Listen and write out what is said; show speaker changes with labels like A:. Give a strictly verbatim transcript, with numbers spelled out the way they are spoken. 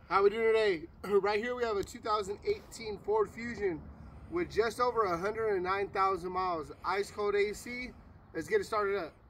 A: How we doing today? Right here we have a two thousand eighteen Ford Fusion with just over one hundred nine thousand miles. Ice cold A C. Let's get it started up.